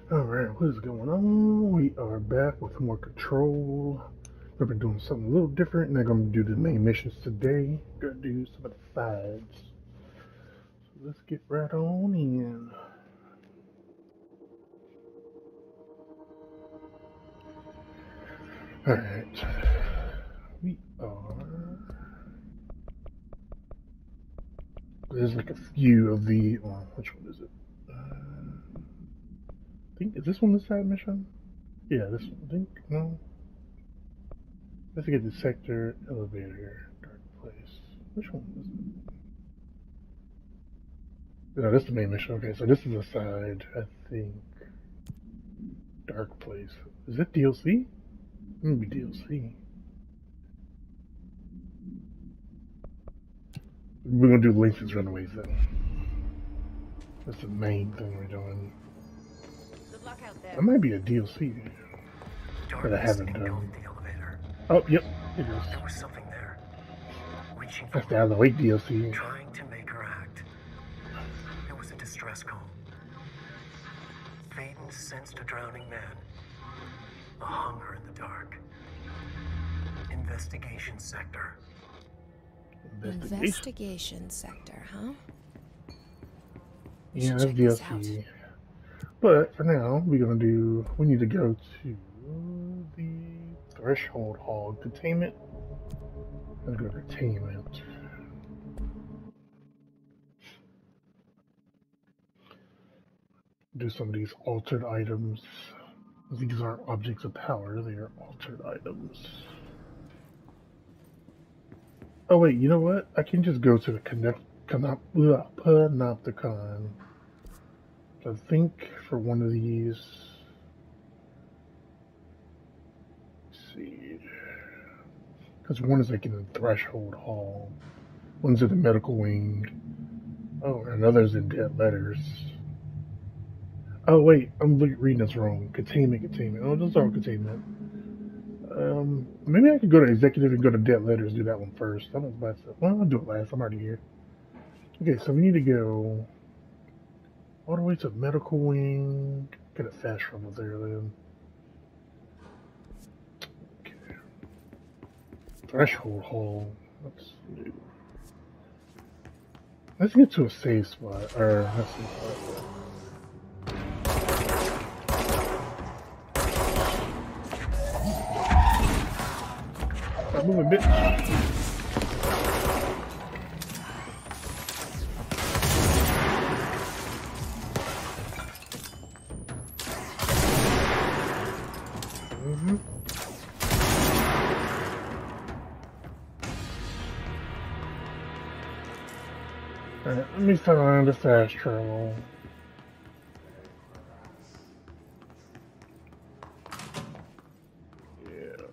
Alright, what is going on? We are back with more Control. We've been doing something a little different, and I'm going to do the main missions today. Gonna do some of the sides. So let's get right on in. Alright. We are... There's like a few of the... Well, which one is it? I think, is this one the side mission? Yeah, this one, I think. No. Let's get the sector, elevator, dark place. Which one is it? No, that's the main mission. Okay, so this is a side, I think. Dark place. Is it DLC? Maybe DLC. We're gonna do Lincoln's Runaways then. That's the main thing we're doing. Good luck out there. That might be a DLC that I haven't done. The elevator. Oh, yep, it is. There was something there. Reaching That's the Other Wait DLC. trying to make her act. It was a distress call. Faden sensed a drowning man. A hunger in the dark. Investigation sector. Investigation sector, huh? We Yeah, should that's check this DLC. But for now, we need to go to the Threshold Hall Containment. Let's go to Containment. Do some of these altered items. These aren't objects of power, they are altered items. Oh wait, you know what? I can just go to the Panopticon. I think for one of these, let's see, because one is like in the Threshold Hall, one's in the Medical Wing, oh, and another's in Dead Letters. Oh wait, I'm reading this wrong. Containment. Oh, this is all Containment. Maybe I could go to Executive and go to Dead Letters, do that one first. I don't know if that's, well, I'll do it last, I'm already here. Okay, so we need to go all the way to Medical Wing. Get a fast travel there then. Okay. Threshold Hall. Let's do. Let's get to a safe spot. Or let's see. Stop moving, bitch. Alright, let me find the fast travel. Yeah.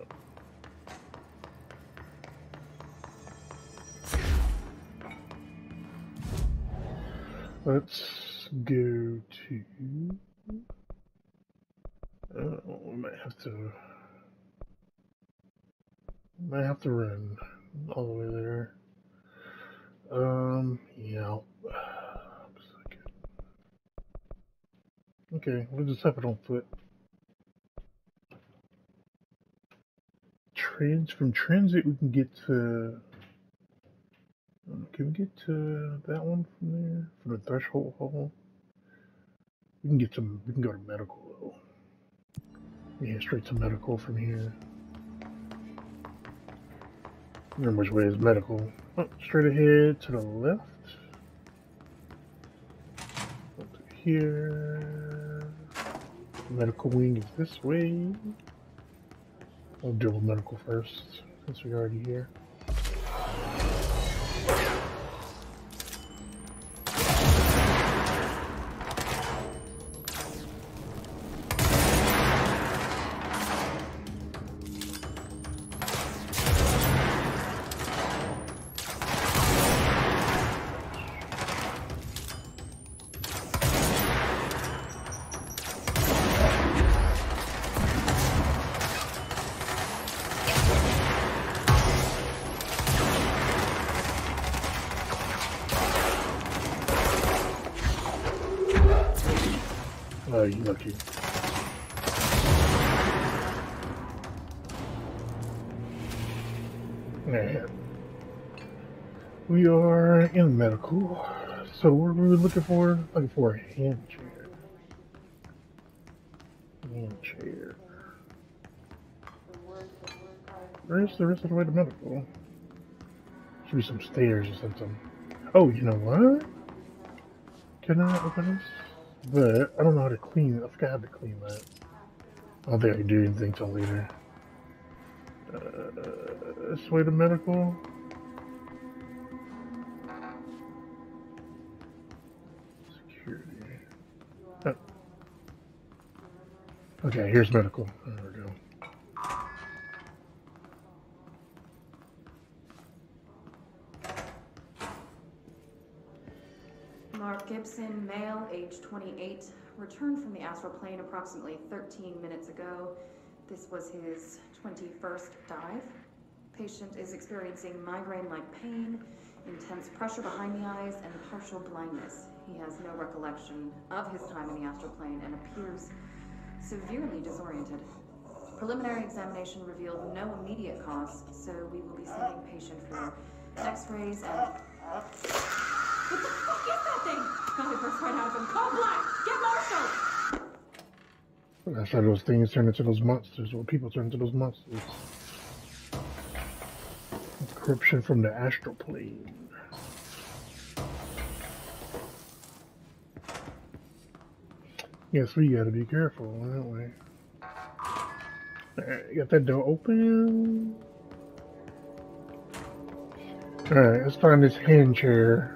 Let's go to... we might have to run all the way there. Yeah. Okay, we'll just have it on foot. From transit, we can get to. Can we get to that one from there? From the Threshold Hall? We can get to. We can go to Medical though. Yeah, straight to Medical from here. I don't know which way is Medical. Oh, straight ahead to the left. Up to here. Medical Wing is this way. I'll deal with Medical first, since we're already here. Oh, you lucky. Alright. We are in medical. So what are we looking for? Looking for a hand chair. Hand chair. Where's the rest of the way to medical? Should be some stairs or something. Oh, you know what? Can I open this? But I don't know how to clean it. I forgot how to clean that. I don't think I can do anything till later. This way to medical. Security. Oh. Okay, here's medical. There we go. Mark Gibson, male, age 28, returned from the astral plane approximately 13 minutes ago. This was his 21st dive. Patient is experiencing migraine-like pain, intense pressure behind the eyes, and partial blindness. He has no recollection of his time in the astral plane and appears severely disoriented. Preliminary examination revealed no immediate cause, so we will be sending patient for x-rays and... What the fuck is that thing? God, it burst right out of him. Call Black! Get Marshall! That's how those things turn into those monsters, or people turn into those monsters. Corruption from the astral plane. Yes, we gotta be careful, don't we? Alright, got that door open. Alright, let's find this hand chair.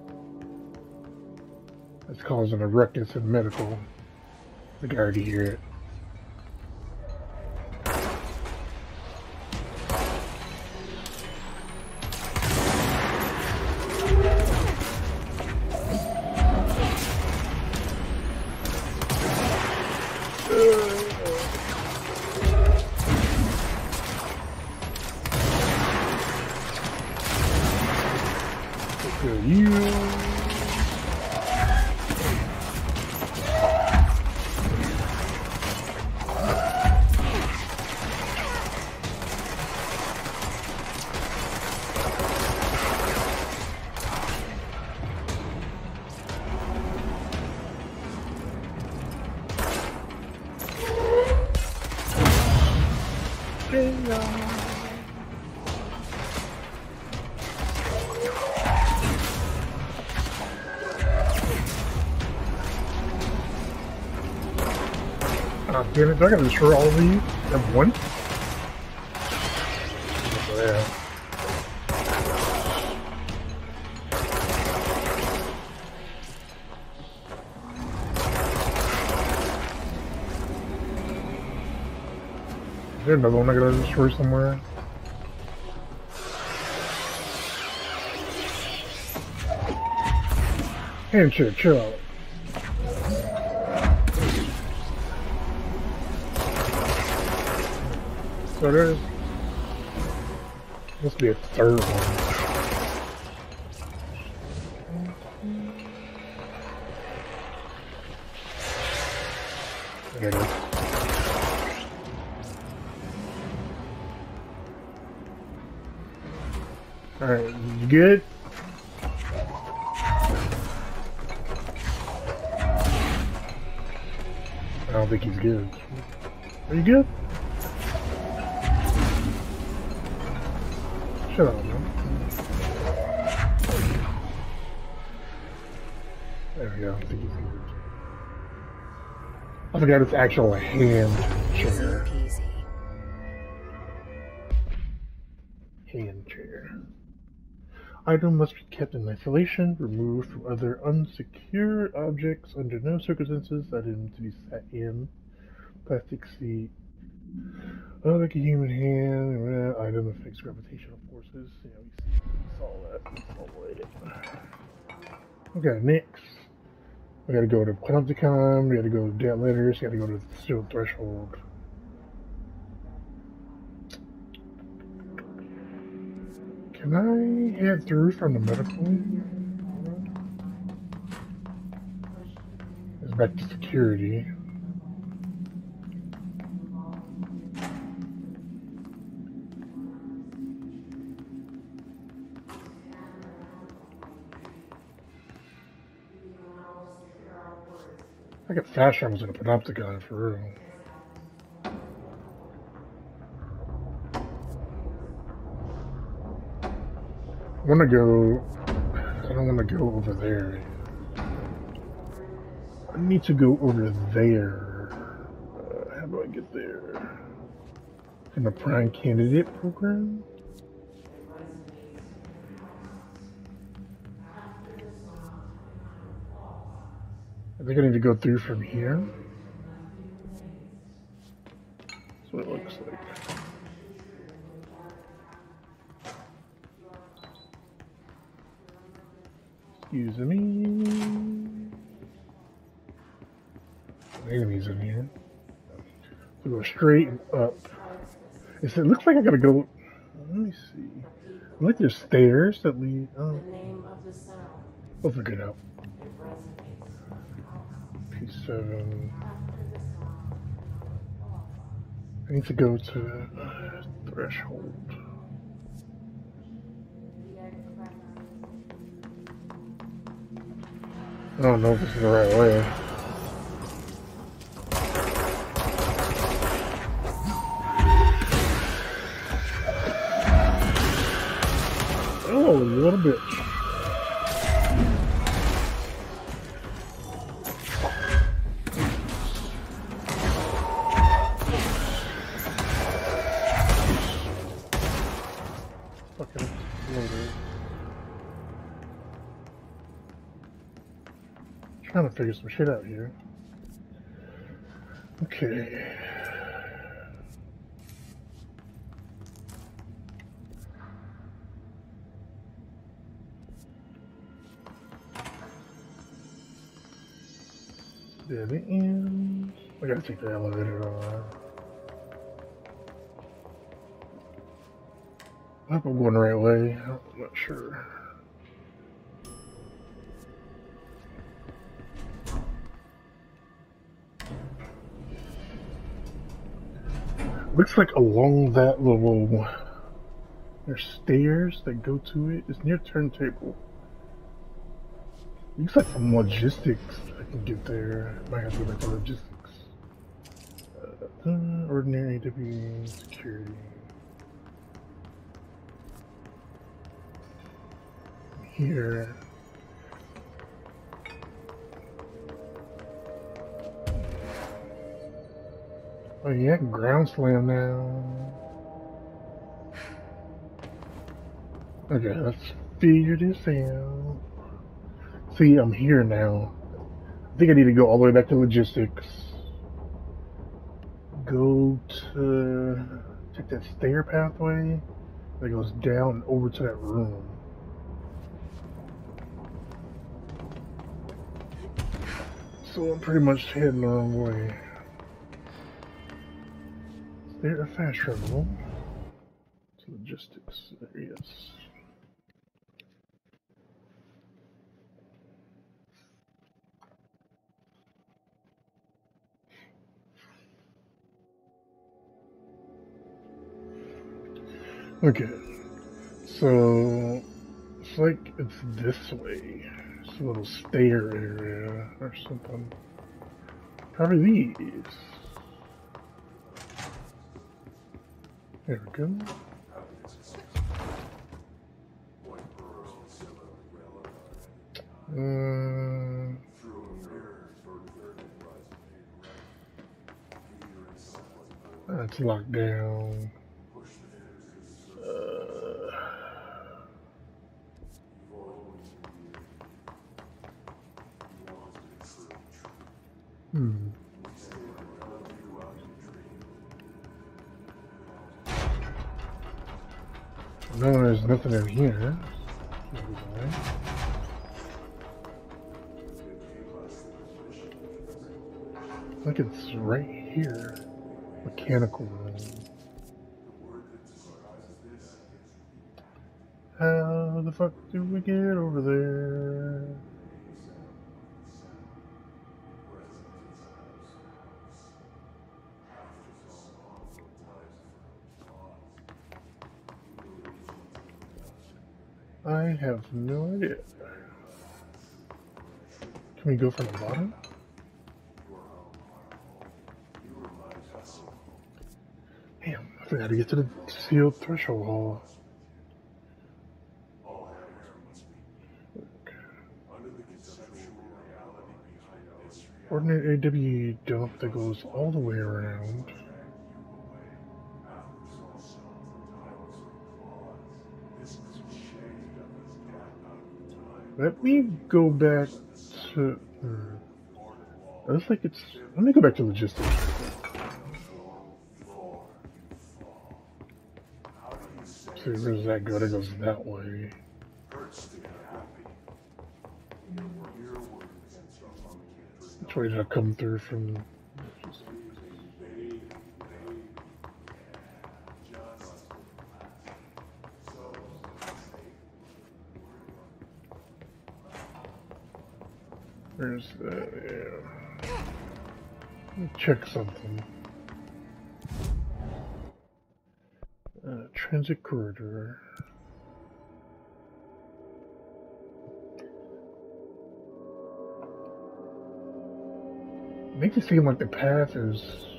It's causing a ruckus in medical. I can already hear it. Damn it, do I gotta destroy all of these at once? Yeah. Is there another one I gotta destroy somewhere? And shit, chill out. So there's must be a third one. There it is. Alright, you good? I don't think he's good. Are you good? Shut up, man. There we go. I think he's good. I forgot it's actual hand chair. Hand chair. Item must be kept in isolation, removed from other unsecured objects under no circumstances. Item to be set in. Plastic seat. Oh, like a human hand. Item affects gravitational forces. Yeah, we saw that. Okay, next. We gotta go to Panopticon. We gotta go to Dead Letters. We gotta go to the Steel Threshold. Can I head through from the medical? It's back to security. I get fast travels in a panopticon for real. I want to go. I don't want to go over there. I need to go over there. How do I get there? In the Prime Candidate program? I think I need to go through from here. That's what it looks like. Excuse me. Enemies in here. So go straight up. It looks like I gotta go. Let me see. Like there's stairs that lead. Oh. We'll figure it out. P7. I need to go to threshold. I don't know if this is the right way. Oh, little bitch. Fucking loader. Trying to figure some shit out here. Okay. Dead end. I gotta take the elevator on. I hope I'm going the right way. I'm not sure. Looks like along that little, there's stairs that go to it. It's near turntable. Looks like from logistics I can get there. Might have to go back to logistics. Ordinary deputy security. Here. Oh yeah, ground slam now. Okay, let's figure this out. See, I'm here now. I think I need to go all the way back to logistics. Go to... take that stair pathway that goes down and over to that room. So I'm pretty much heading the wrong way. Is there a fast travel? To logistics. There he is. Okay, so it's like it's this way. It's a little stair area or something. Probably these. There we go. That's locked down. No, there's nothing in here. Look, it's right here. Mechanical room. How the fuck do we get over there? I have no idea. Can we go from the bottom? Damn, I forgot to get to the sealed threshold hall. Ordinary AW dump that goes all the way around. Let me go back to. Looks like it's. Let me go back to logistics. See, where does that go? That goes that way. Which way did I come through from? Where's that? Yeah. Let me check something. Transit corridor. Makes it seem like the path is.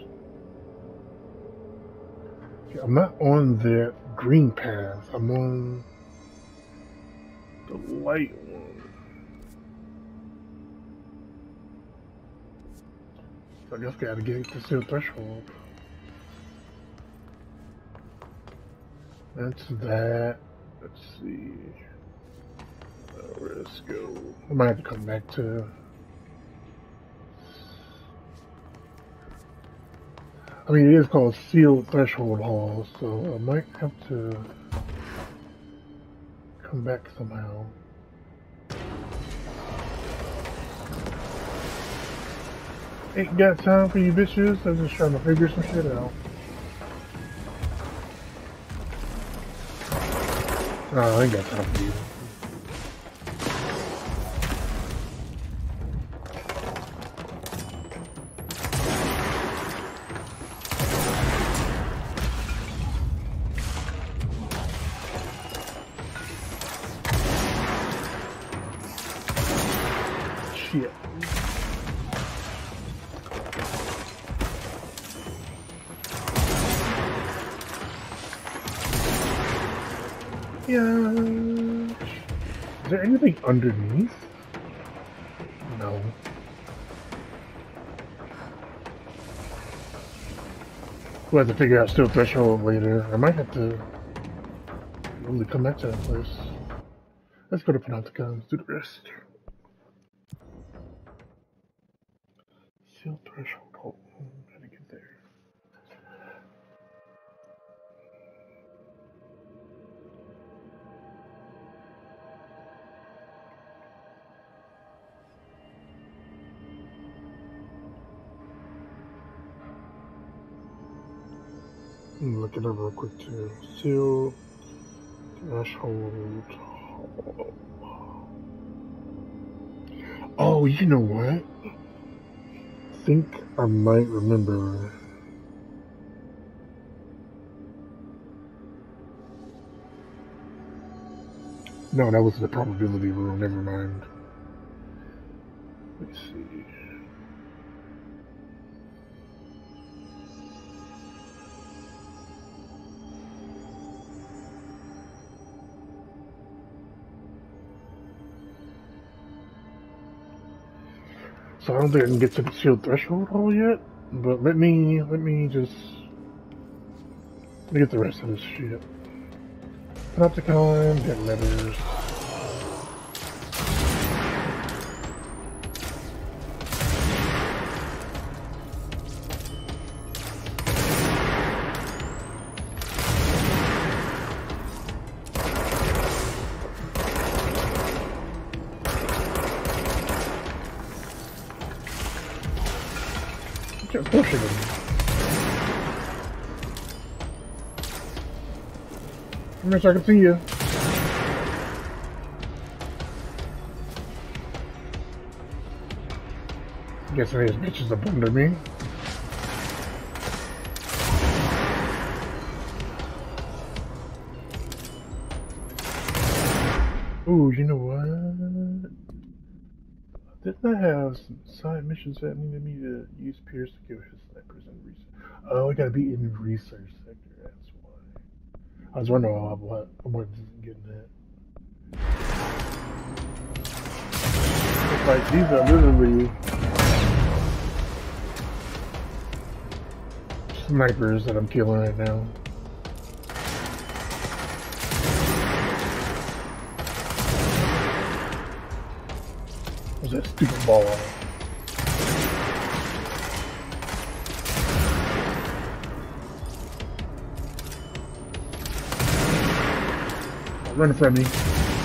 I'm not on the green path. I'm on the light one. So I guess I gotta get to seal threshold. That's that. Let's see. Where does this go? I might have to come back to. I mean, it is called Sealed Threshold Hall, so I might have to come back somehow. Ain't got time for you bitches. I'm just trying to figure some shit out. No, I ain't got time for you. Shit. Yeah. Is there anything underneath? No. We'll have to figure out Steel Threshold later. I might have to really come back to that place. Let's go to Panopticon, do the rest. Steel Threshold. Oh, gotta get there. Look it up real quick too. Seal Threshold. Oh, you know what? I think I might remember. No, that was the probability rule. Never mind. Let's see. So I don't think I can get to the sealed threshold hall yet, but let me get the rest of this shit. Panopticon, get letters. Just pushing him. Come here so I can see you. Guessing these bitches up under me. Ooh, you know what? Didn't I have some side missions that needed me to use Pierce to kill his snipers in research? Oh, I gotta be in the research sector, that's why. I was wondering what I wasn't getting that. It's like, these are literally snipers that I'm killing right now. What's that stupid ball on? Run from me.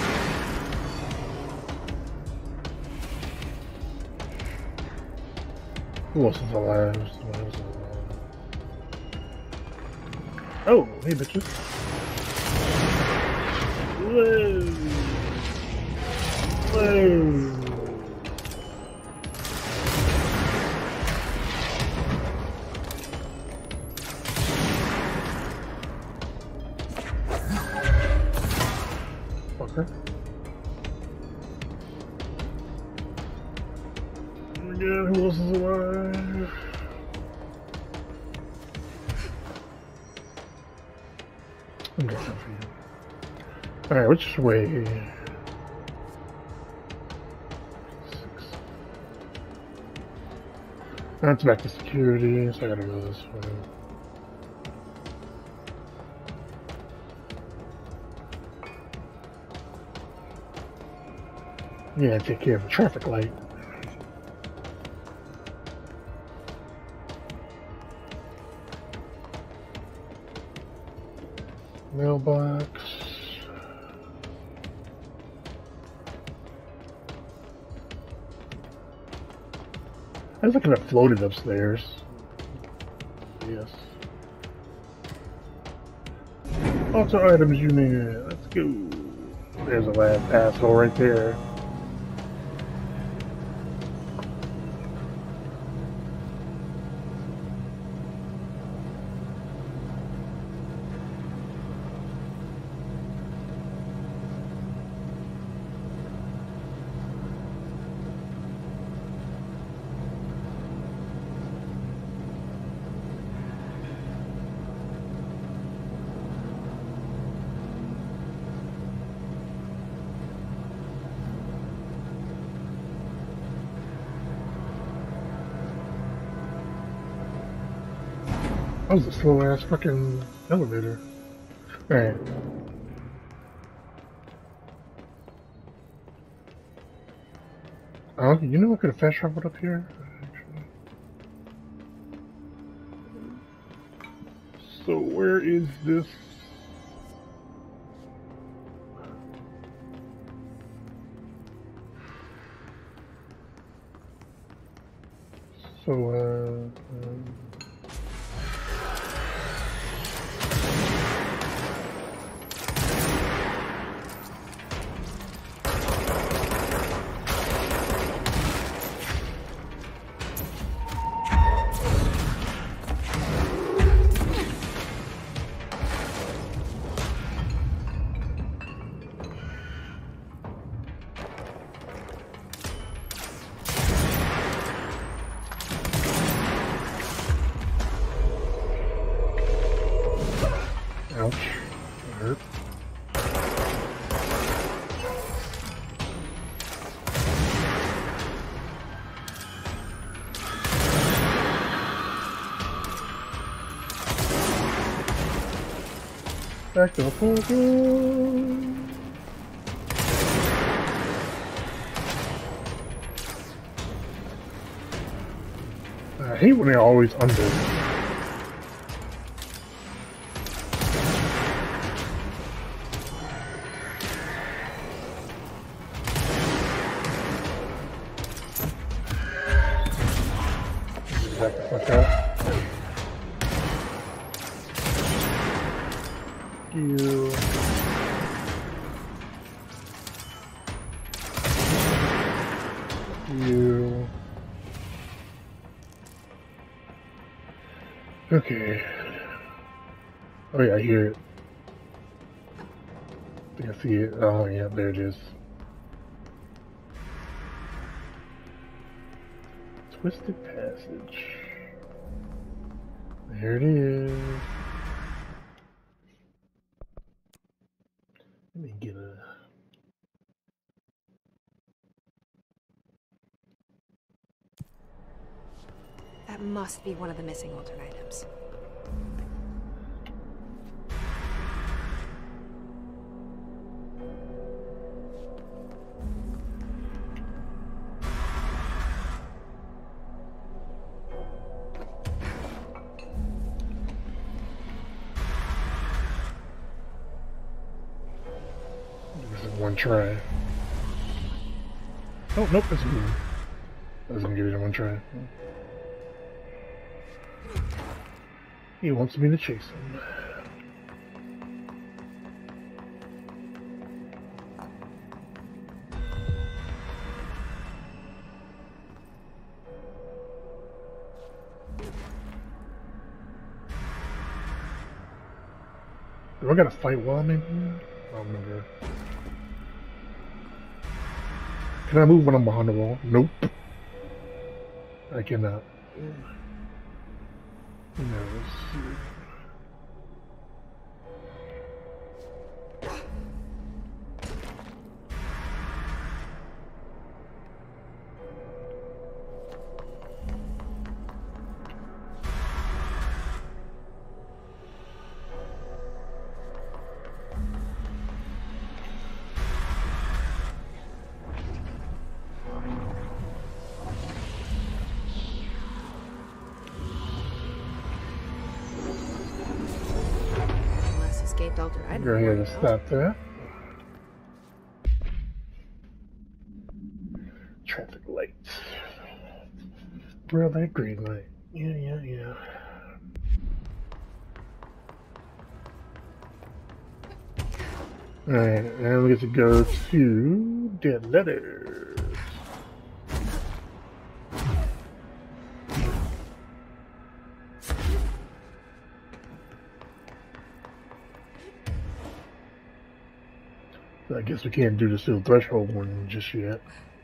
Who else is alive? Someone else is alive. Oh, hey bitches. Whoa. Whoa. Fucker. Oh my god, who else is alive? I'm gonna for you. Alright, which way? 6. That's back to security, so I gotta go this way. Yeah, take care of the traffic light. Mailbox. I was looking at floated upstairs. Yes. Also items you need. Let's go. There's a last asshole right there. That was a slow ass fucking elevator. Alright. Oh, you know I could have fast traveled up here? Actually. So where is this? So, ouch. That hurt. Back to the focus. I hate when they're always under. Back the fuck up. You. You. Okay. Oh yeah, I hear it. I think I see it. Oh yeah, there it is. Twisted Passage. There it is. Let me get a... That must be one of the missing alternate items. This is one try. Oh, nope, that's good. I was gonna give it a one try. He wants me to chase him. Do I gotta fight while I'm in here? I don't remember. Can I move when I'm behind the wall? Nope. I cannot. Who knows? Go ahead and stop there. Traffic lights. Red light, green light. Yeah. Alright, now we get to go to Dead Letters. I guess we can't do the Steel Threshold one just yet.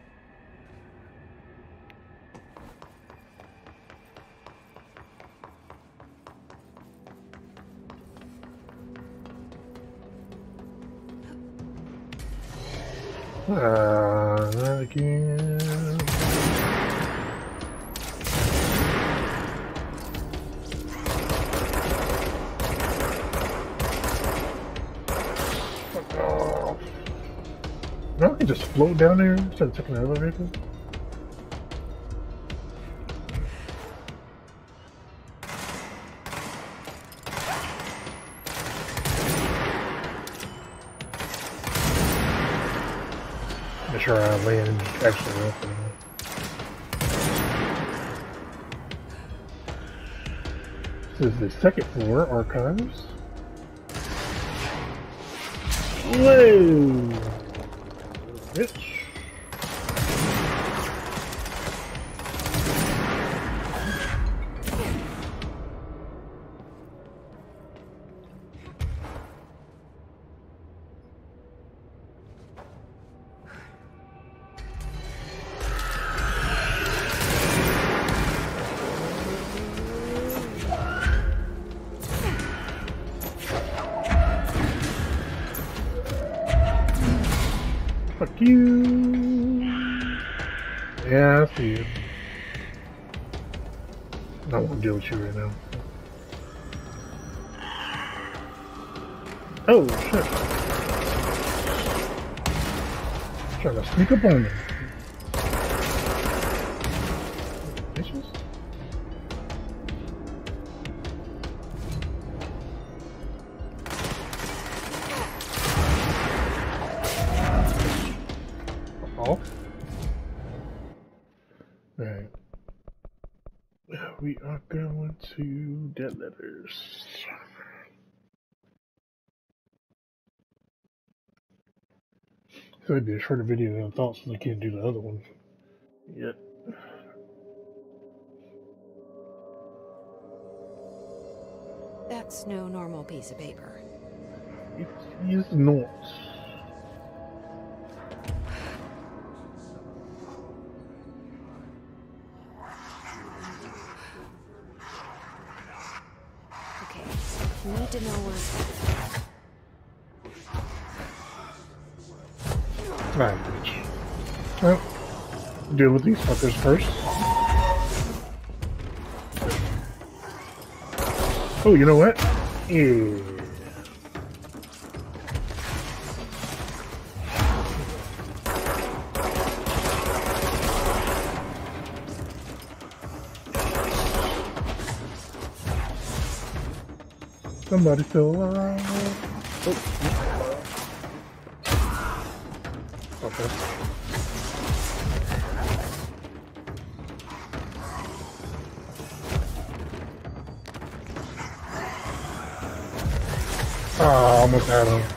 Not again. No, I can just float down there instead of taking the elevator. Make sure I land actually open. This is the second floor, archives. Whoa! Bitch. Fuck you. Yeah, I see you. I don't want to deal with you right now. Oh, shit. Trying to sneak up on me. Bitches. Oh. Right. We are going to Dead Letters. So it'd be a shorter video than I thought since I can't do the other one yet. That's no normal piece of paper. It is not. Need to know where. Alright, well, deal with these fuckers first. Oh, you know what? Yeah. Somebody still alive. Oh. Okay. Ah, almost had him.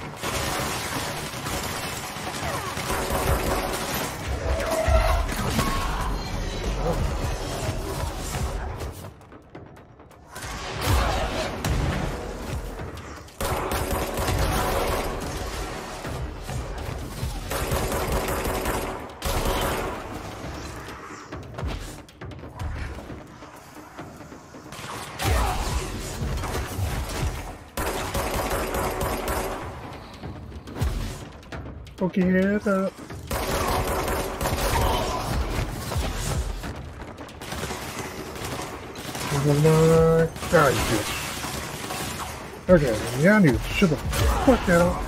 Poke your head up. Oh my god, you bitch. Okay, yeah, I need to shut the fuck out.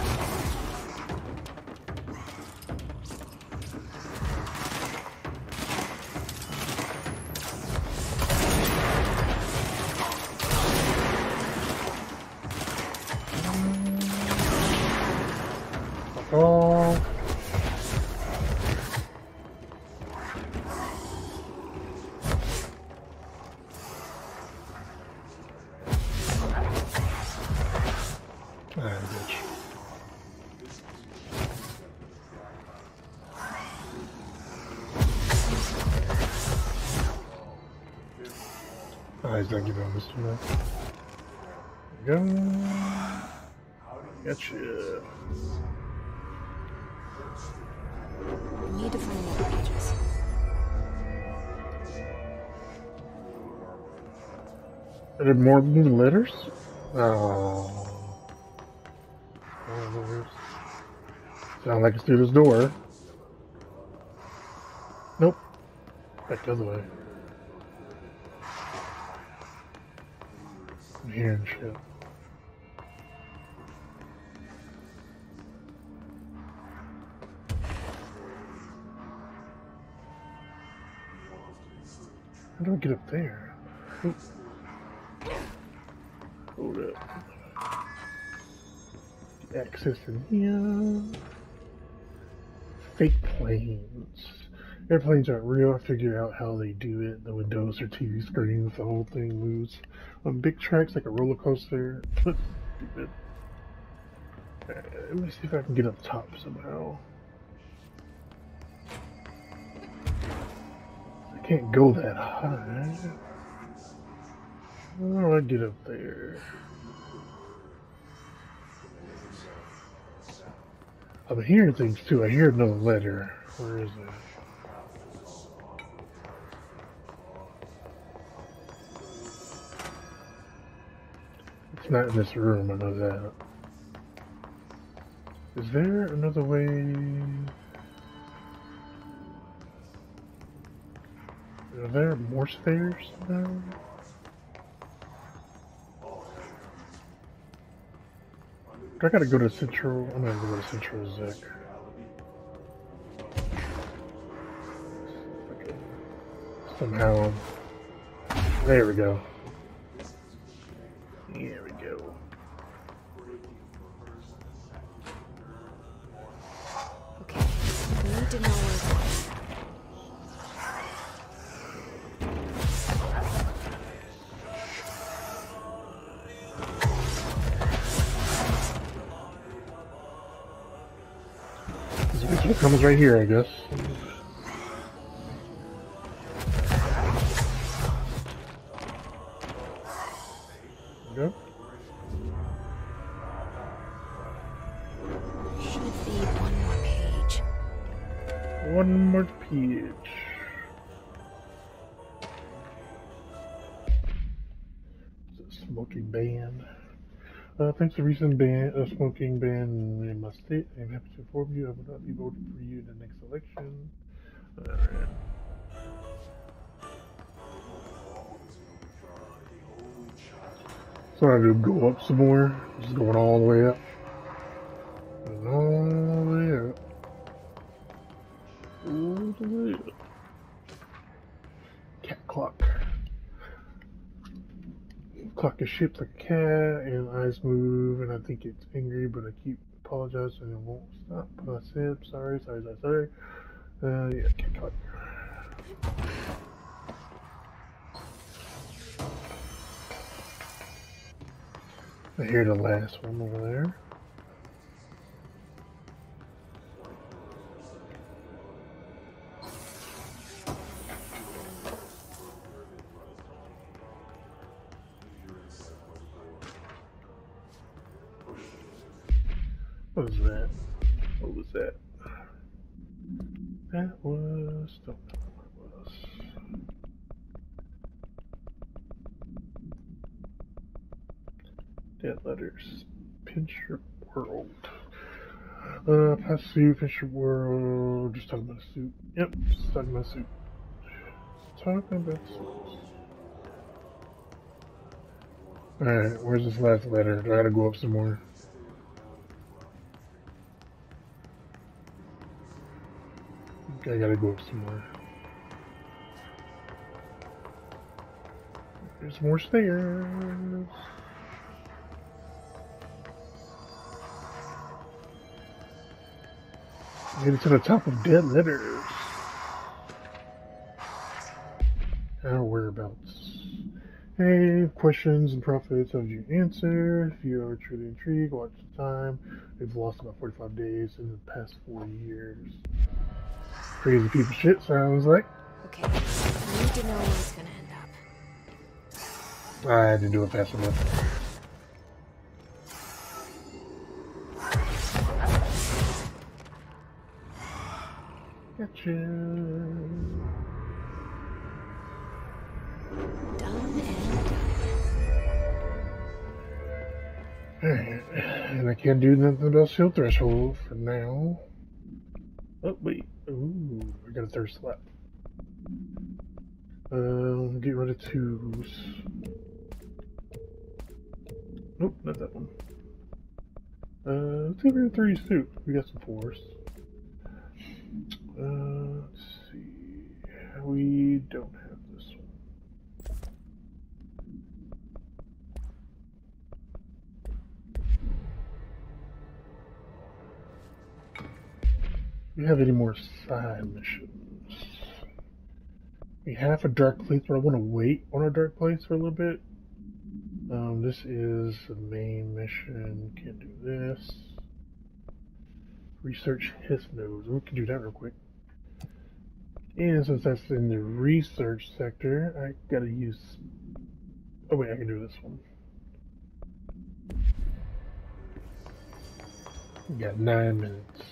Oh. Ah, bitch. Ah, he's not giving this to me. There we go. Gotcha. Need to find more pages. Are there more than letters? Oh. Sound like it's through this door. Nope. Back the other way. I'm hearing shit. How do I get up there? Oop. Hold up. Access in here. Fake planes. Airplanes aren't real. I figured out how they do it. The windows are TV screens. The whole thing moves on big tracks like a roller coaster. Stupid. Let me see if I can get up top somehow. I can't go that high. How do I get up there? I'm hearing things too. I hear another letter. Where is it? It's not in this room, I know that. Is there another way? Are there more stairs now? I gotta go to Central. I'm gonna go to Central Zek. Okay. Somehow. There we go. Here we go. Okay, need to know where to. It comes right here, I guess. Go. Should be one more page. One more page. It's a smoky band. Thanks to recent smoking ban in my state, I'm happy to inform you I will not be voting for you in the next election. Alright. So I have to go up some more. Just going all the way up. And all the way up. All the way up. Cat clock. Clock is shaped like a cat, and eyes move, and I think it's angry, but I keep apologizing and it won't stop. But I said, sorry. Yeah, cat clock. I hear the last one over there. What was that? What was that? That was... don't know what it was. Dead letters. Pincher World. Past suit, Pincher World. Just talking about a suit. Yep, just talking about a suit. Talking about suits. Alright, where's this last letter? Do I gotta go up some more? I gotta go up some more. There's more stairs. Get it to the top of dead letters. Our whereabouts. Hey, questions and profits, how did you answer? If you are truly intrigued, watch the time. We've lost about 45 days in the past 4 years. Crazy people shit, sounds like. Okay, I need to know where it's gonna end up. I had to do it fast enough. Gotcha. Done and done. Alright, and I can't do nothing about Shield Threshold for now. Oh, wait. Ooh, I got a third slap. Get rid of twos. Nope, not that one. Let's get rid of threes too. We got some fours. Let's see. We don't have this one. Do we have any more side missions? We have a dark place, but I want to wait on a dark place for a little bit. This is the main mission. Can't do this. Research his nodes. We can do that real quick. And since that's in the research sector, I gotta use... oh wait, I can do this one. We got 9 minutes.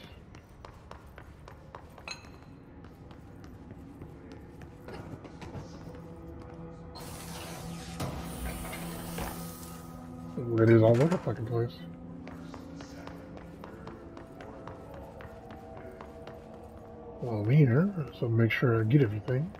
It is all over the fucking place. Well, I'm here, so make sure I get everything.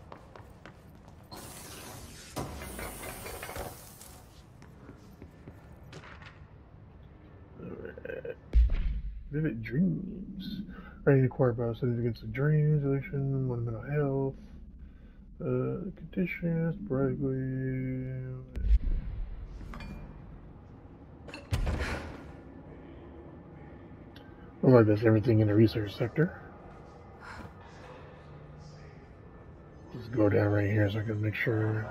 Alright. Vivid dreams. I need to acquire biosignificance of dreams, elation, one mental health, conditions, sporadically. I like this, everything in the research sector. Just go down right here so I can make sure.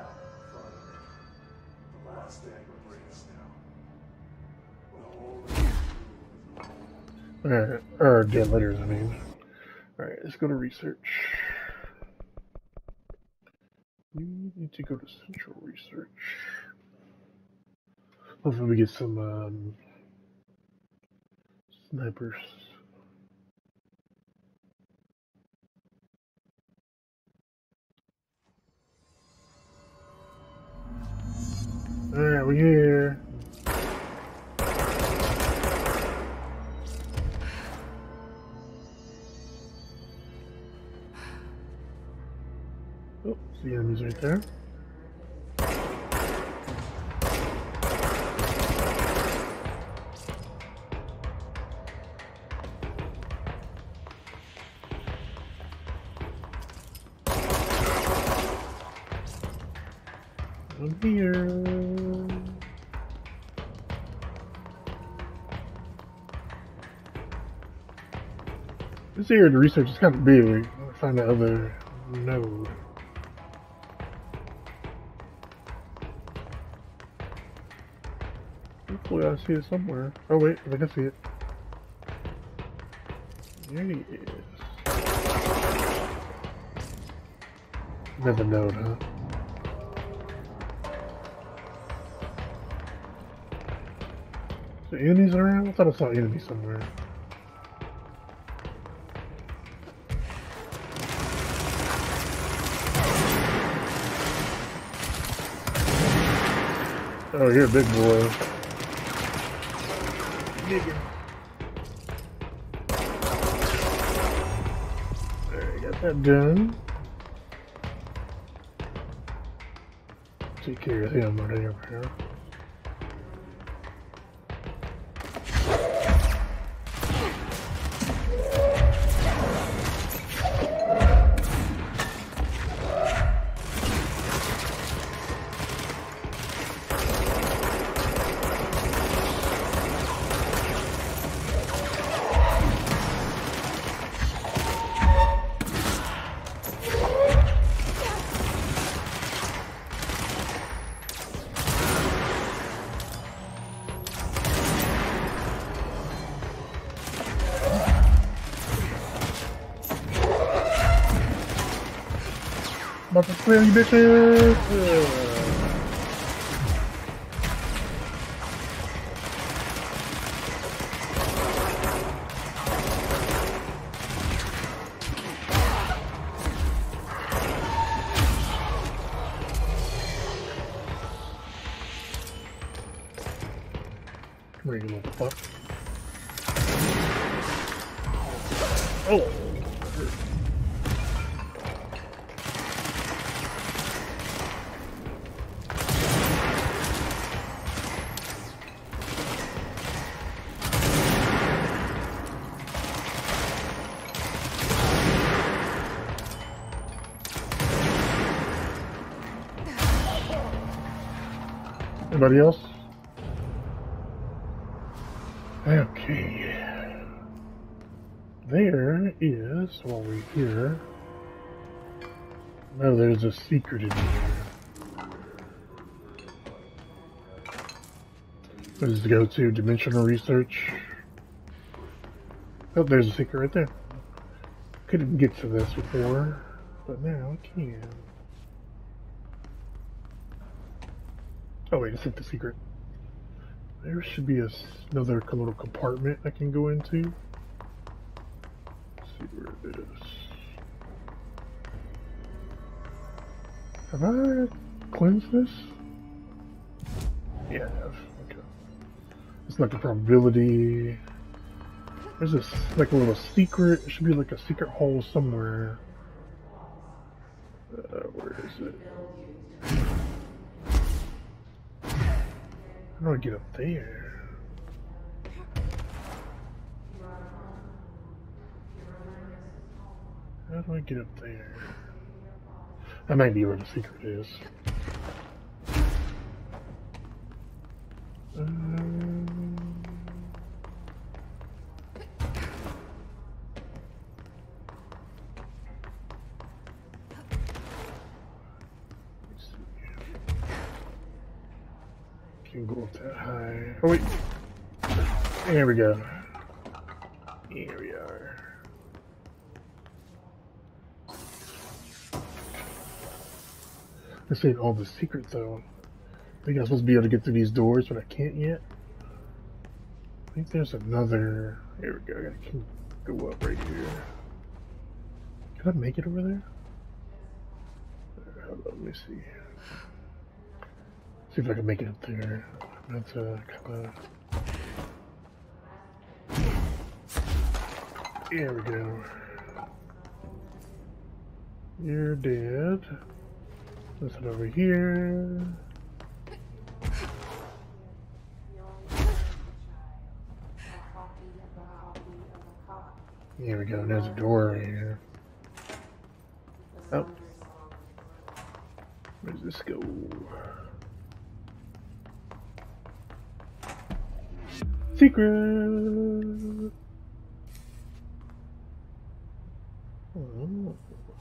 Alright, or dead letters, I mean. Alright, let's go to research. We need to go to central research. Hopefully we get some snipers. Alright, we're here. The enemies right there. I'm here. This area of the research is kind of big. I'll find the other node. Hopefully I see it somewhere. Oh wait, I think I see it. There he is. Another node, huh? So enemies around? I thought I saw enemies somewhere. Oh, you're a big boy. Nigga. There, got that done. Take care of him right over here. About to slam you bitches! Come here, you little fuck. Oh! Anybody else? Okay. There is, while we're here, no, there's a secret in here. What is to go to dimensional research? Oh, there's a secret right there. Couldn't get to this before, but now I can. Oh wait, it's not the secret. There should be another little compartment I can go into. Let's see where it is. Have I cleansed this? Yeah, I have. Okay. It's like a probability. There's this like a little secret. It should be like a secret hole somewhere. Where is it? How do I get up there? How do I get up there? That might be where the secret is. Can't go up that high. Oh wait. There we go. Here we are. This ain't all the secret though. I think I'm supposed to be able to get through these doors, but I can't yet. I think there's another. Here we go. I can go up right here. Can I make it over there? Hold on, let me see. See if I can make it up there. That's kind of. Here we go. You're dead. Let's head over here. Here we go. There's a door right here. Oh. Where does this go? Secret! Oh.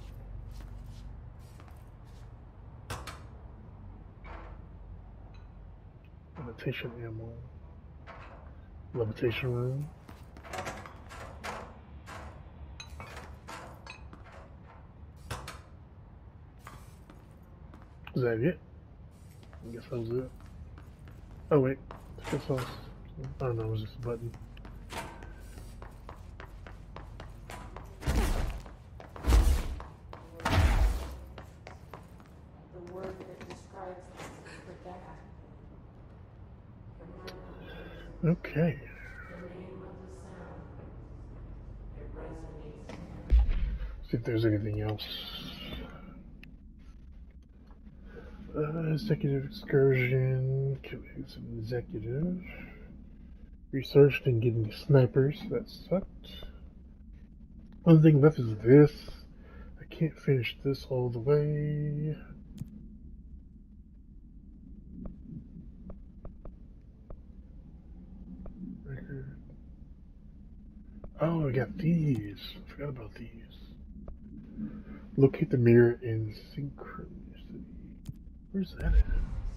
Levitation ammo. Levitation room. Is that it? I guess that was it. Oh wait, I guess I don't know, it was just a button. The word that describes the dad. Okay. The name of the sound. It resonates. See if there's anything else. Executive excursion, killing some executive. Researched and getting snipers, that sucked. Only thing left is this. I can't finish this all the way. Record. Oh, I got these. I forgot about these. Locate the mirror in synchronicity. Where's that at?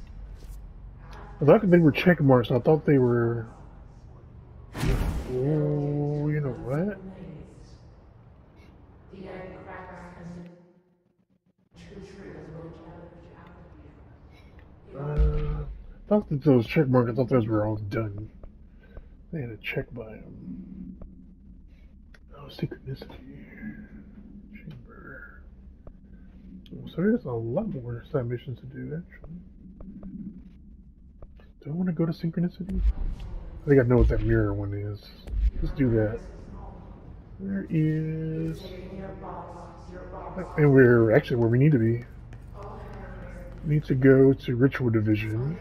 I thought they were check marks. I thought they were. Oh, you know what? I thought that those check marks. I thought those were all done. They had a check by them. Oh, synchronicity. Chamber. So there's a lot more side missions to do, actually. Do I want to go to synchronicity? I think I know what that mirror one is. Let's do that. Where is... And we're actually where we need to be. We need to go to Ritual Division.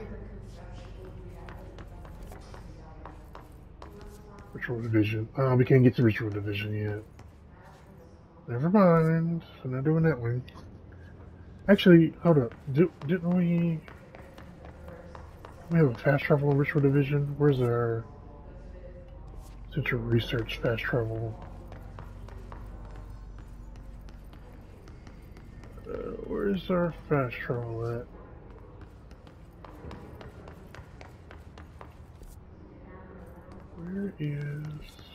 Ritual Division. We can't get to Ritual Division yet. Never mind. We're not doing that one. Actually, hold up. Didn't we have a fast travel in Ritual Division? Where's our Central Research fast travel? Where's our fast travel at? Where is...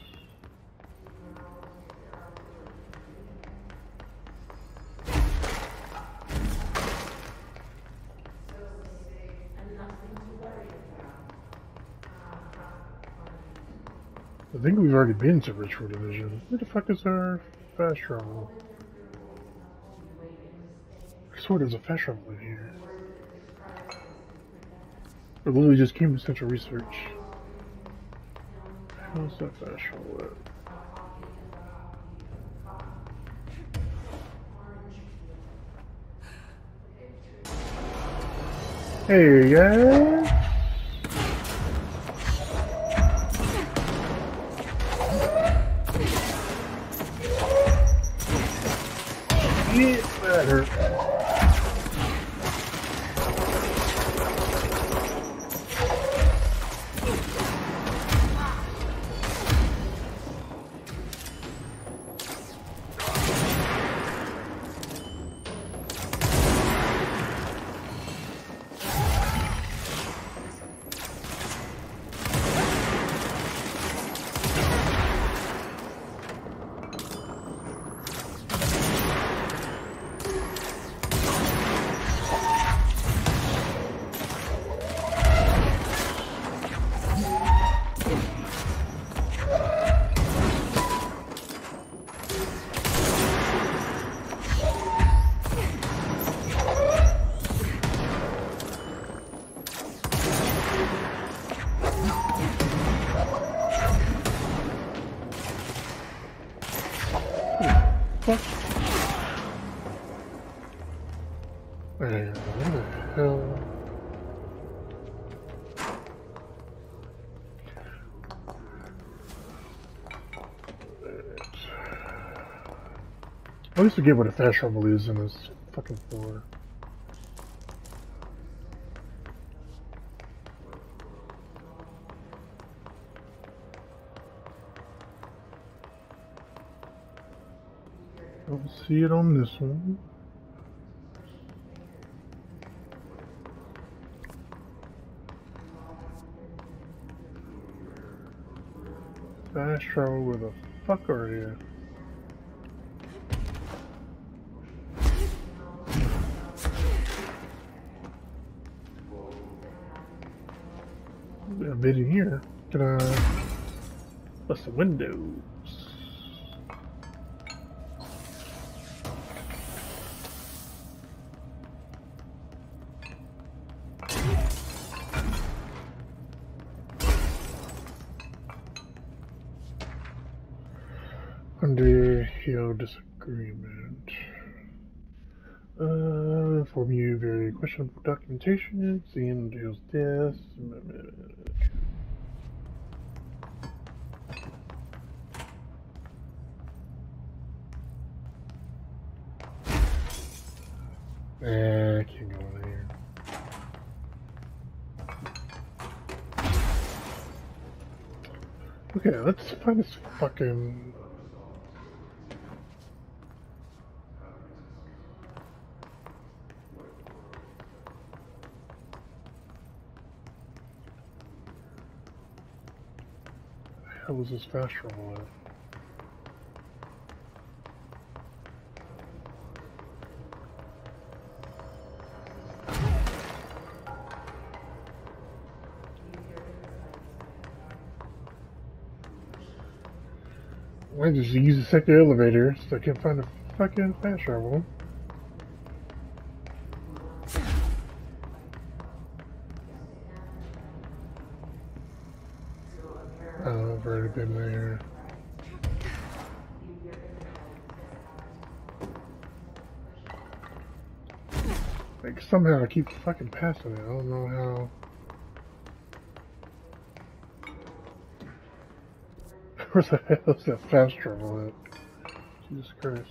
I think we've already been to Ritual Division. Where the fuck is our fast travel? I swear there's a fast travel in here. I literally just came to Central Research. How's that fast travel at? Hey guys! Get better. I always forget what a fast travel is in this fucking floor. Don't see it on this one. Fast travel, where the fuck are you? A bit in here. Can I bust the windows? Under Hill disagreement. Inform you very questionable documentation. Seeing Hill's death. I can't go in here. Okay, let's find this fucking. How was this fast travel at? I just use the second elevator so I can find a fucking fast travel. I've already been there. Like somehow I keep fucking passing it. I don't know how. Where the hell is that fast travel at? Jesus Christ.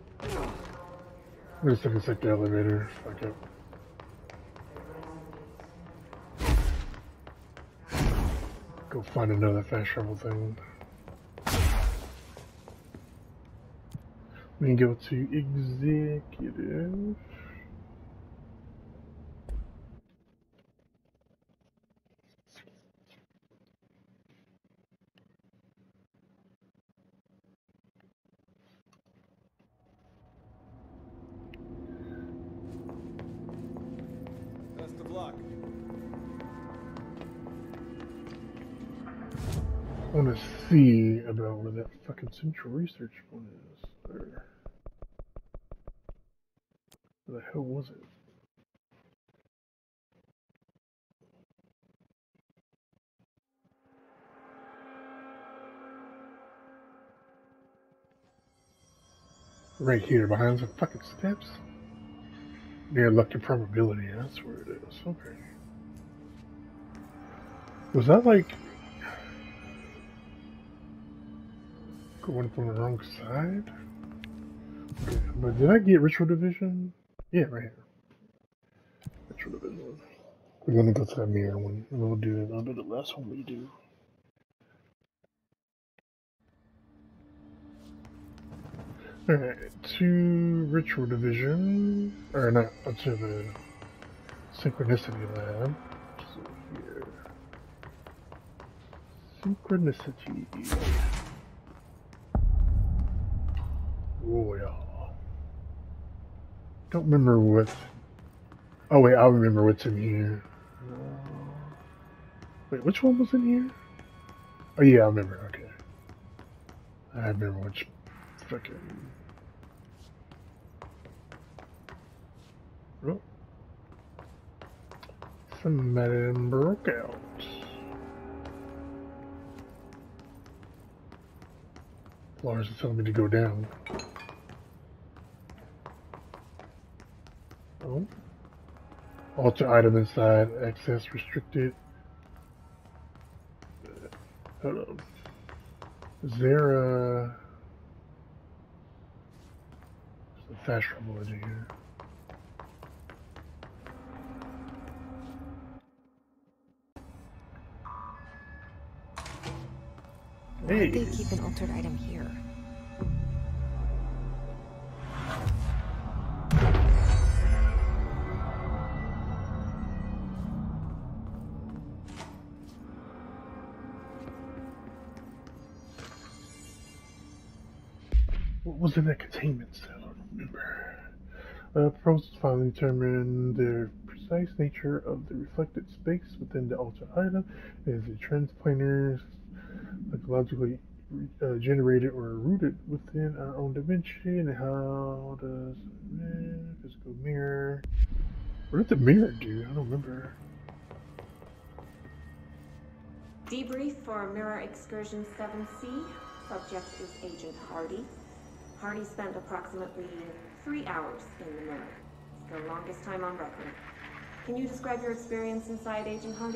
I'm just looking at the elevator. Fuck it. Go find another fast travel thing. We can go to executive. Best of luck. I want to see about where that fucking central research one is. Where the hell was it? Right here, behind the fucking steps. Near lucky probability, that's where it is. Okay. Was that like going from the wrong side? Okay, but did I get Ritual Division? Yeah, right here. Ritual Division. We're gonna go to that mirror one, and we'll do a little bit of the last one we do. Alright, to Ritual Division, or not, to the Synchronicity Lab. So here. Synchronicity. Oh, yeah. Don't remember what. Oh, wait, I'll remember what's in here. Wait, which one was in here? Oh, yeah, I remember. Okay. I remember which fucking. Oh. Somebody broke out. Lars is telling me to go down. Oh. Alter item inside. Access restricted. Hold on. Is there a... fast travel into here. Why'd they keep an altered item here? What was in that containment cell? I don't remember. Proposals finally determined the precise nature of the reflected space within the altered item. Is it transplanar, psychologically generated or rooted within our own dimension? And how does physical mirror? What did the mirror do? I don't remember. Debrief for Mirror Excursion 7C. Subject is Agent Hardy. Hardy spent approximately 3 hours in the mirror. It's the longest time on record. Can you describe your experience inside, Agent Hardy?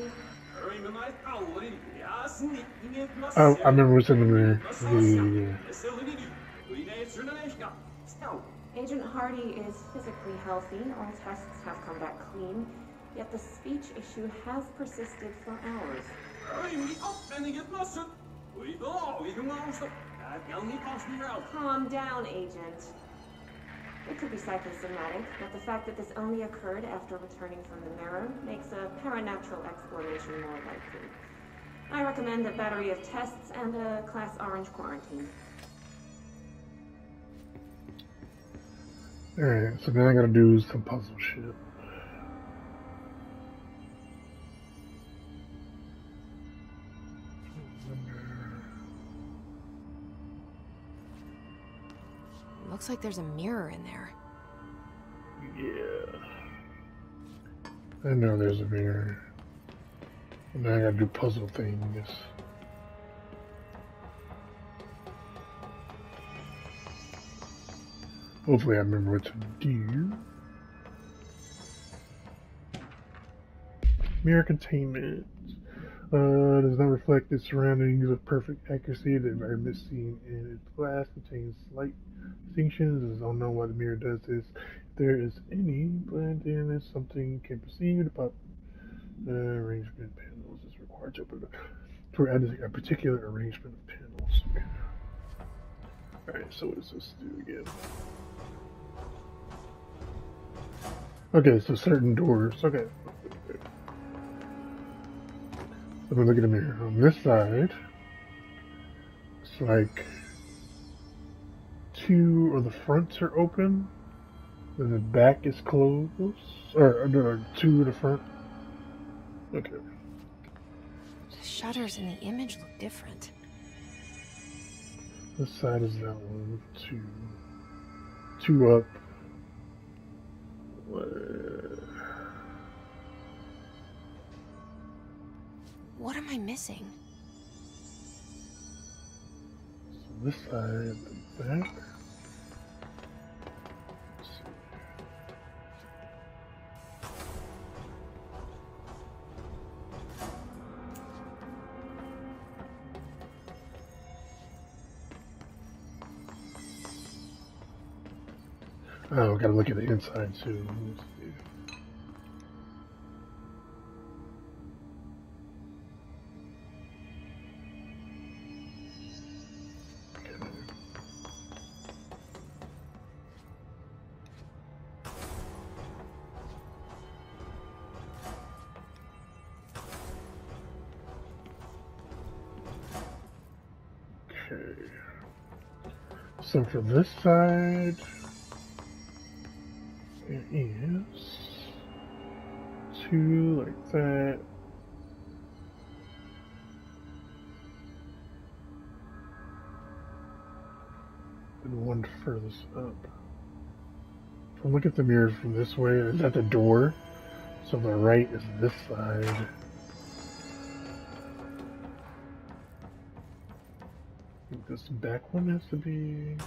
I remember what's in the mirror. Agent Hardy is physically healthy. All tests have come back clean. Yet the speech issue has persisted for hours. Calm down, Agent. It could be psychosomatic, but the fact that this only occurred after returning from the mirror makes a paranatural explanation more likely. I recommend a battery of tests and a Class Orange quarantine. Alright, so now I gotta do some puzzle shit. Looks like there's a mirror in there. Yeah. I know there's a mirror. And now I gotta do puzzle things. Hopefully I remember what to do. Mirror containment. Does not reflect its surroundings with perfect accuracy. The environment seen in its glass contains slight distinctions. It is unknown why the mirror does this. If there is any blend in it, something can perceive. The pop arrangement panels is required to open for a particular arrangement of panels. Okay. Alright, so what does this do again? Okay, so certain doors. Okay. Let me look at the mirror. On this side, it's like 2 of the fronts are open, and the back is closed. Or no, 2 of the front. Okay. The shutters in the image look different. This side is that one. 2 up. What am I missing? So this side, the back. Let's see. Oh, gotta look at the inside too. Let's see. Okay. So for this side, there is 2 like that. And 1 furthest up. If I look at the mirror from this way, it's at the door. So the right is this side. I think this back one has to be.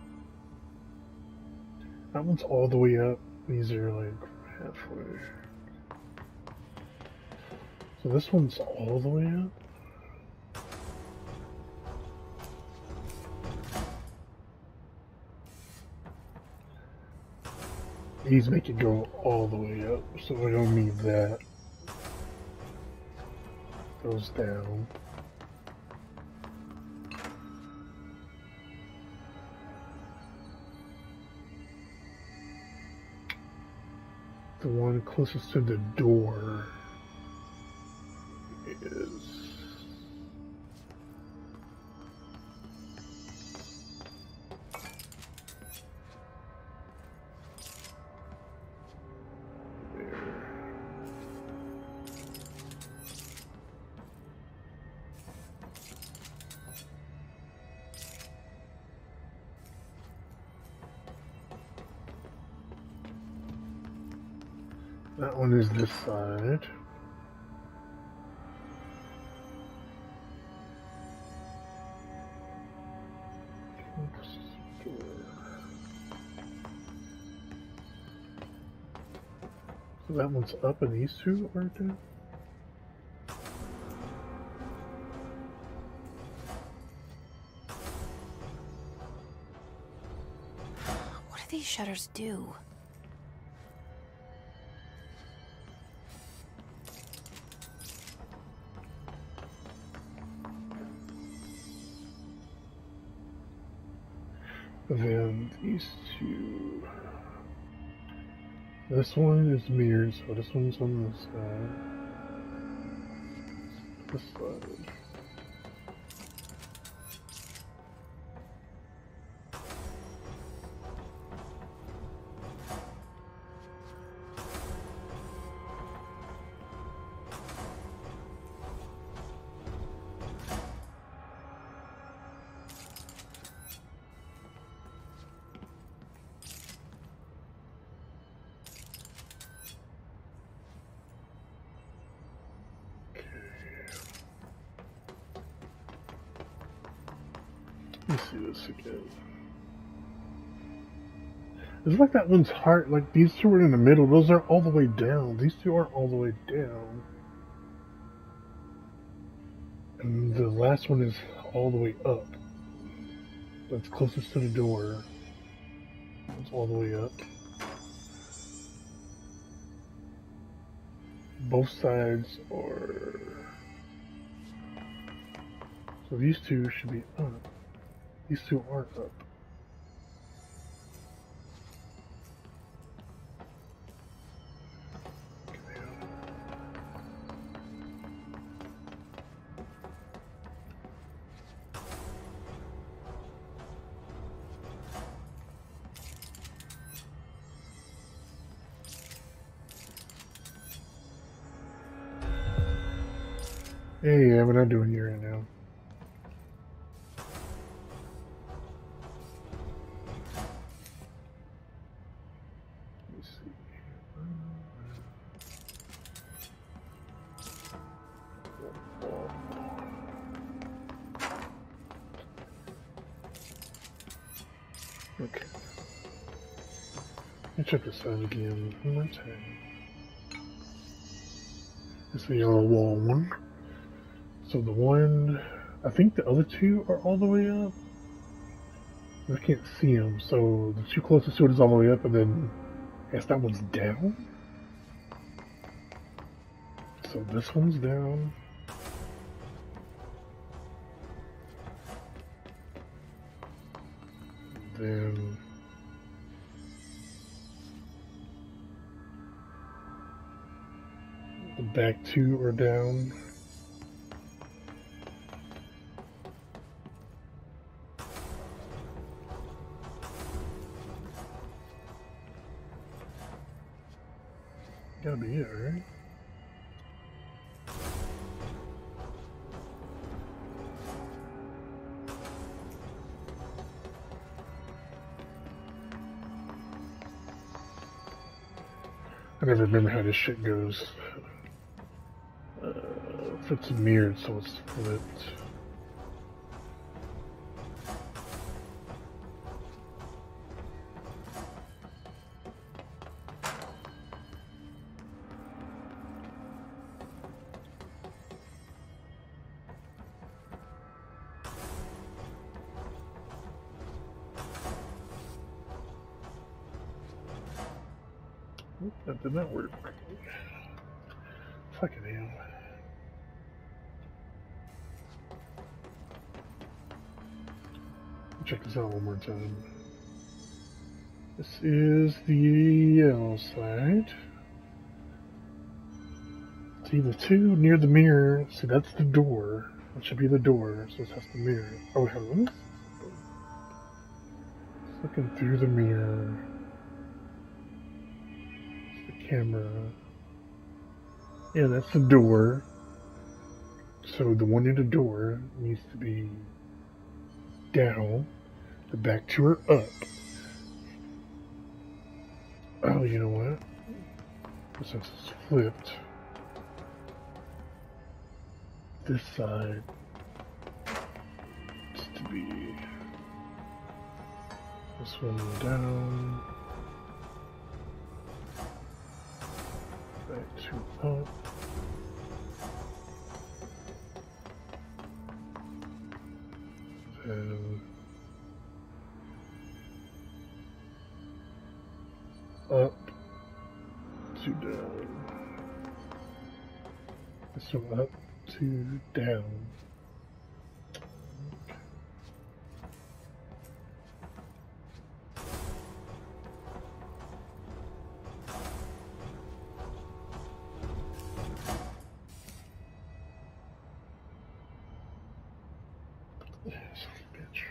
That one's all the way up. These are like halfway. So this one's all the way up? These make it go all the way up, so I don't need that. Goes down. The one closest to the door is that one is this side. So that one's up and these two are down? What do these shutters do? Then these two. This one is mirrored, so this one's on this side. This side. Let's see this again. It's like that one's heart, like these two are in the middle, those are all the way down. These two aren't all the way down. And the last one is all the way up. That's closest to the door. It's all the way up. Both sides are... So these two should be up. These two aren't up. Hey, yeah, we're not doing you right now. Let me see. Okay. Let me check this out again one more time. This is the yellow wall one. So the one, I think the other two are all the way up. I can't see them, so the two closest to it is all the way up, and then I guess that one's down. So this one's down. Then the back two are down. Gotta be it, right? I never remember how this shit goes. If it's mirrored, so it's flipped. Oop, that did not work. Fucking hell. Check this out one more time. This is the outside. See the two near the mirror. See, that's the door. That should be the door. So that's the mirror. Oh, hello. Looking through the mirror. It's the camera. Yeah, that's the door. So the one in the door needs to be down. The back two are up. Oh, you know what? Since it's flipped, this side needs to be this one down, back two up. And up, two down. This one up, two down. Bitch.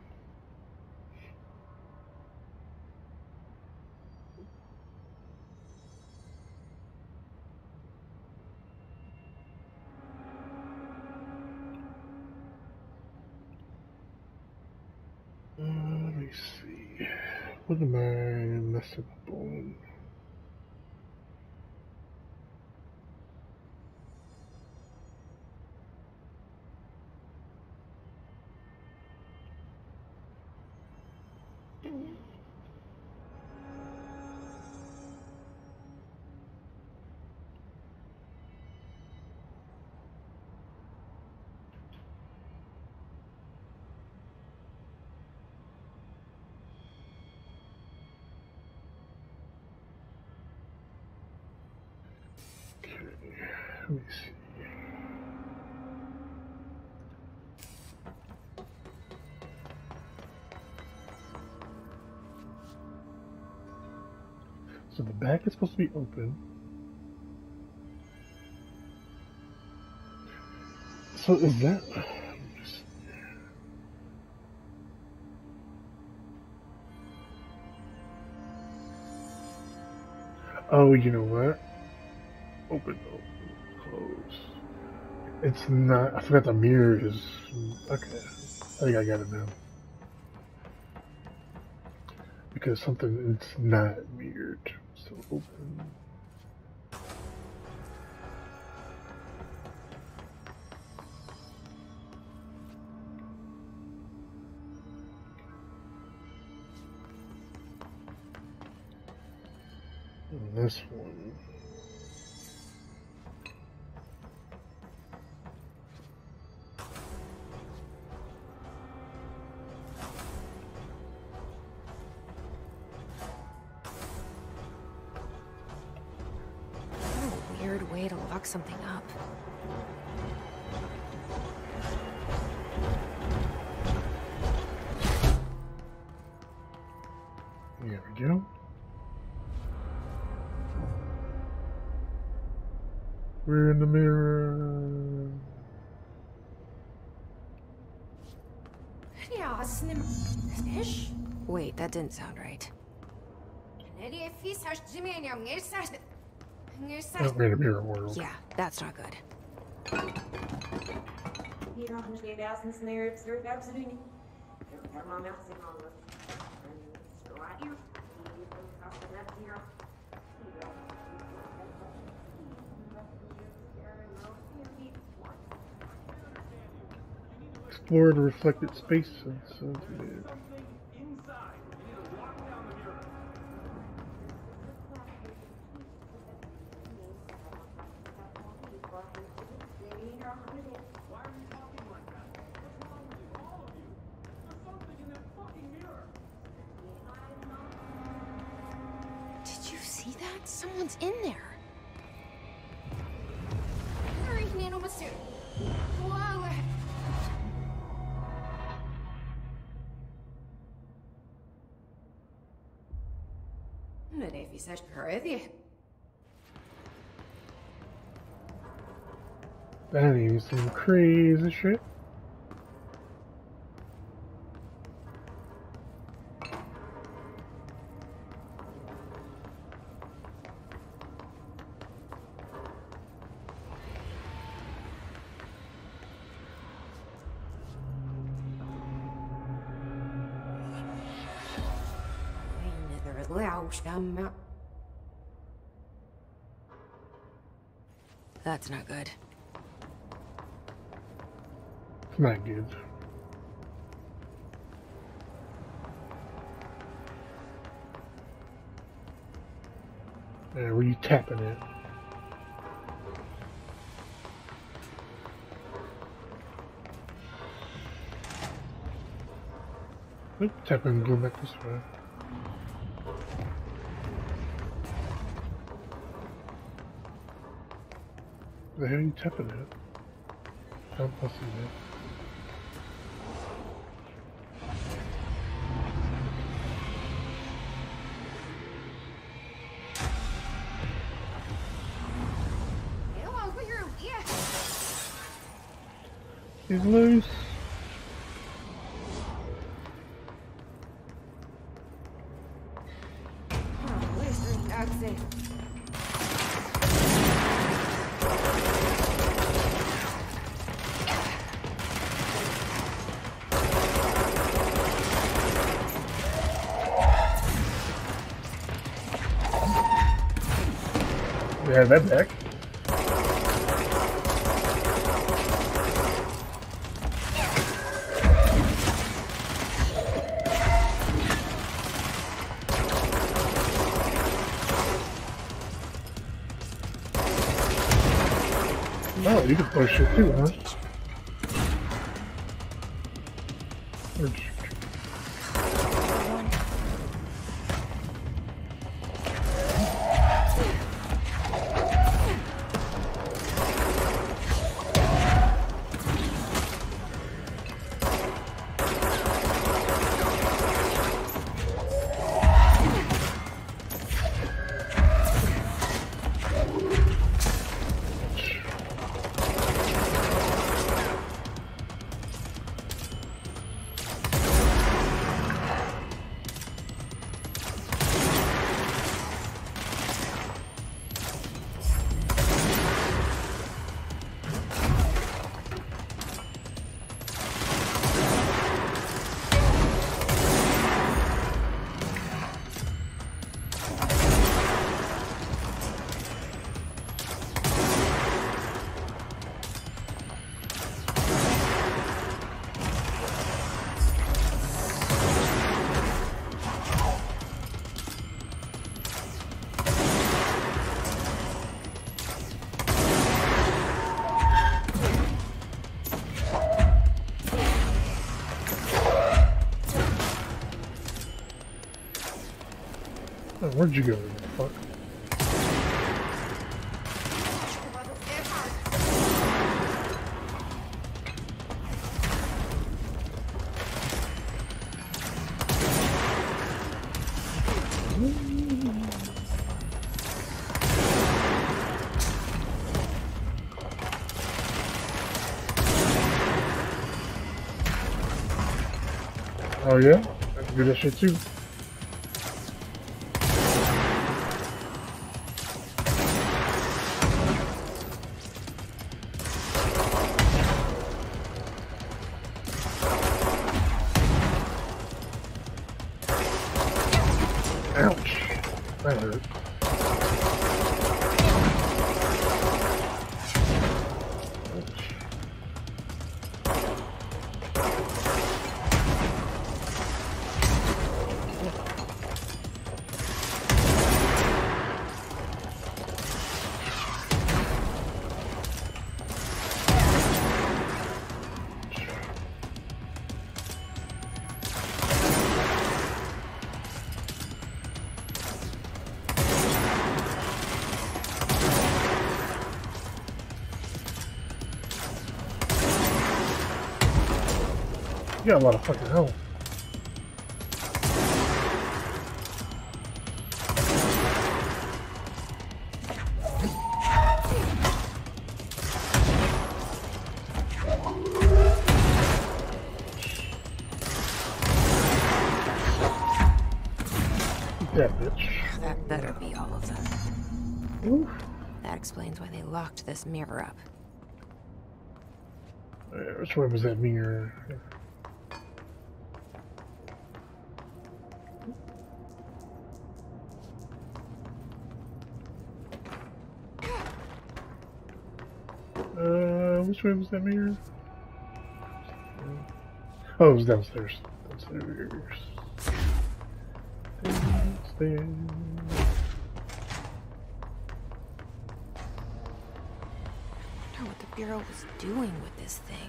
Let me see. What am I messing up on? Let me see. So the back is supposed to be open. So is that... Oh, you know what? Open, close. It's not... I forgot the mirror is... Okay. I think I got it now. Because something... It's not mirrored. So open. And this one. Weird way to lock something up. There we go. We're in the mirror. Wait, that didn't sound right. Oh, we're in a mirror world. Yeah, that's not good. Explore the reflected space. So, Did you see that? that? Someone's in there. Hurry, Nanomaster. Whoa. Men det finns här skörde. That is some crazy shit. That's not good. It's not good. Where you tapping it? Oop, tap and go back this way. The hell are you tapping it? How possible? Hello, through. Yeah. He's loose. We have that back. Oh, you can push it too, huh? Oh, where'd you go? Fuck. Oh yeah? I can do that shit too. Ouch. That hurt. You got a lot of fucking health. That bitch. That better be all of them. Oof. That explains why they locked this mirror up. Which way was that mirror? Which way was that mirror? Oh, it was downstairs. Downstairs. Downstairs. I wonder what the Bureau was doing with this thing.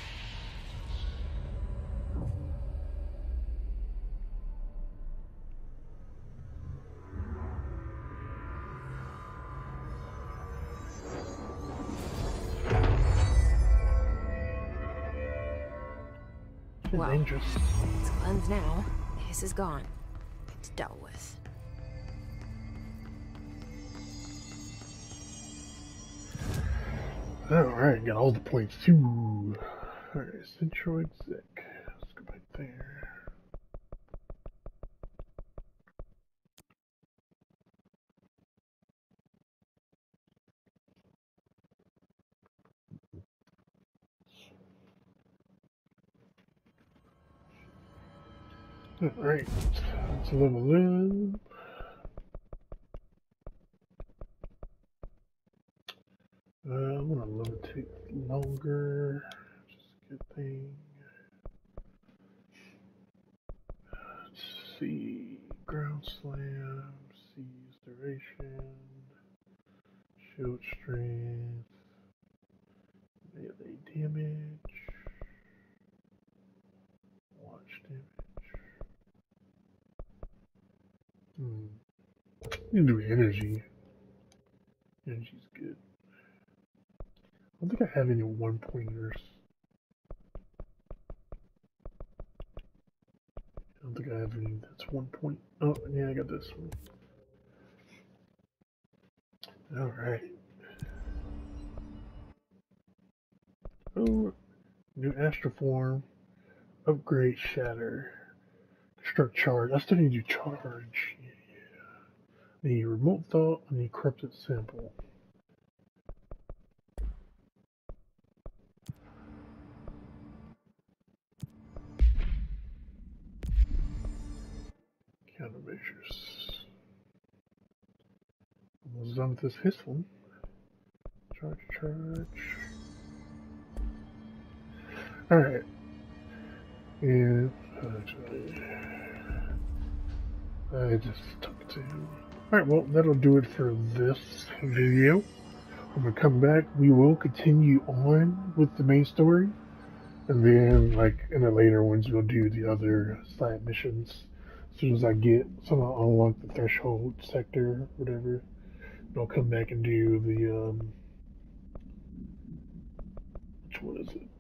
Well, Dangerous. it's cleansed now. This is gone. It's dealt with. Alright, got all the points too. Alright, Centroid Zek. Let's go back there. Alright, let's level up. I'm gonna levitate longer. Just a good thing. Let's see. Ground slam, seize duration, shield strength, melee damage, watch damage. You can do energy. Energy's good. I don't think I have any one pointers. I don't think I have any that's 1 point. Oh, yeah, I got this one. Alright. Oh, new Astroform. Upgrade Shatter. Construct Charge. I still need to do Charge. Yeah. I need Remote Thought. I need Corrupted Sample. Countermeasures. Almost done with this his one. Charge. Alright. And I just took to. Alright, well, that'll do it for this video. When we come back, we will continue on with the main story. And then, like, in the later ones, we'll do the other side missions. As soon as I get somehow unlock the threshold sector, whatever, I'll come back and do the which one is it?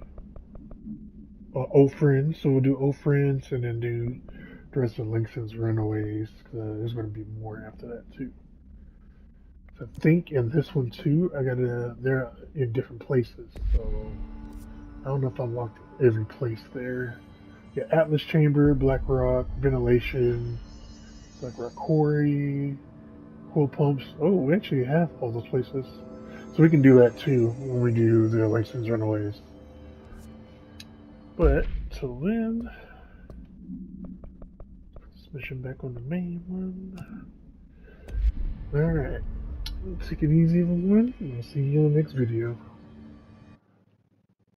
Ofrens. So we'll do Ofrens and then do the rest of Lincoln's Runaways. There's going to be more after that too. So I think in this one too, they're in different places. So I don't know if I unlocked every place there. Yeah, Atlas Chamber, Black Rock, Ventilation, Black Rock Quarry, Coil Pumps. Oh, we actually have all those places. So we can do that too when we do the License Runaways. But, till then, put this mission back on the main one. Alright, take it easy everyone, and I'll see you in the next video.